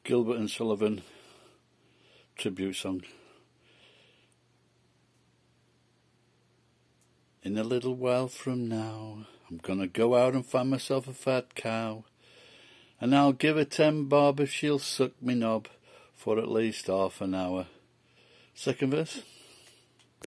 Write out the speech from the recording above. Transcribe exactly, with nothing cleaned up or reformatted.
Gilbert and Sullivan tribute song. In a little while from now, I'm gonna go out and find myself a fat cow, and I'll give her ten bob if she'll suck me knob for at least half an hour. Second verse.